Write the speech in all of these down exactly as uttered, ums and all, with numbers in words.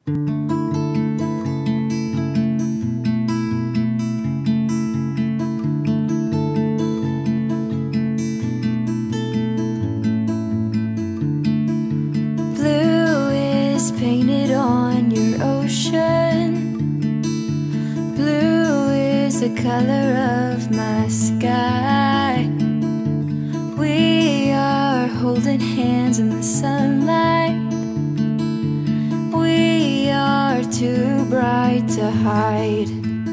Blue is painted on your ocean. Blue is the color of my sky. We are holding hands in the sunlight. We are too bright to hide.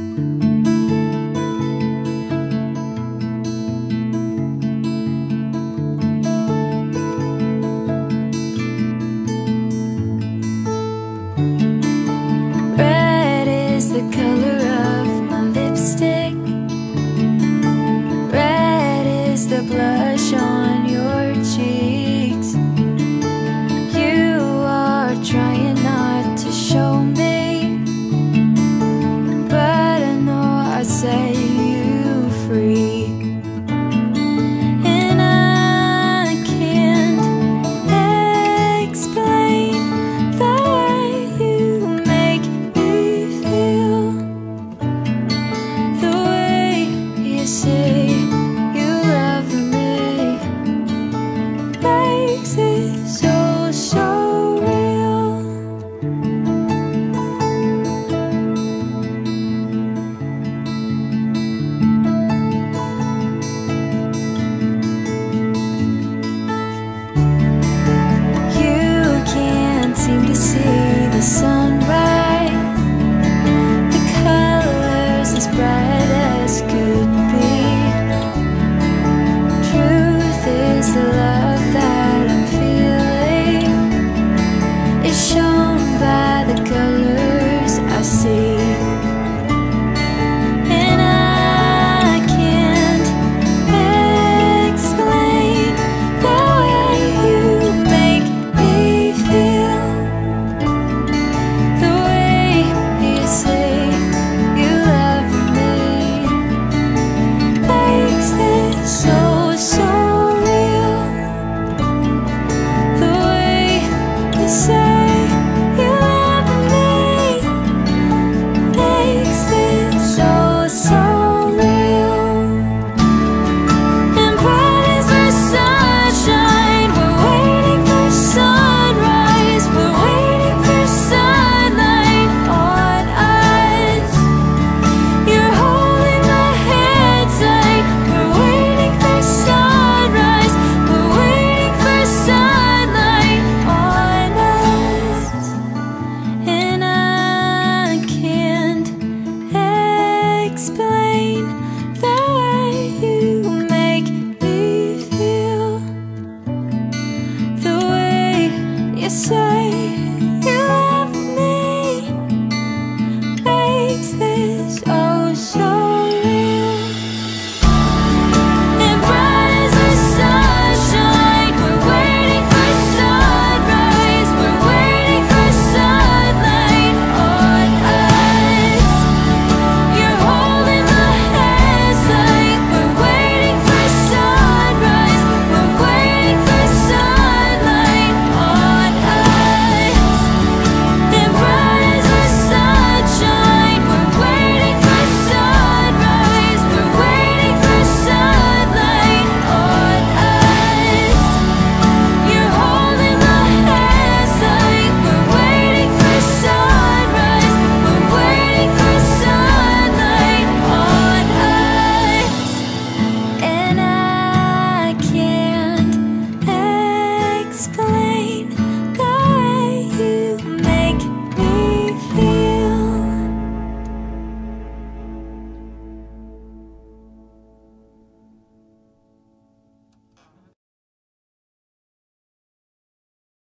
Red is the color of my lipstick. Red is the blush on your cheeks. You are trying not to show me, but I know I set you free. And I can't explain the way you make me feel, the way you say you love me makes it so, so real. You can't seem to see the sunrise, the colors as bright as could be. Truth is the love that I'm feeling is shown by the colors I see. And I can't explain the way you make me feel, the way you say you love me makes this so, so real. The way you say you love me makes this so, so real. And bright as the sunshine, we're waiting for sunrise. We're waiting for sunlight on us. You're holding my hand tight. We're waiting for sunrise. We're waiting for sunlight on us. And I can't explain the way you make me feel, the way you say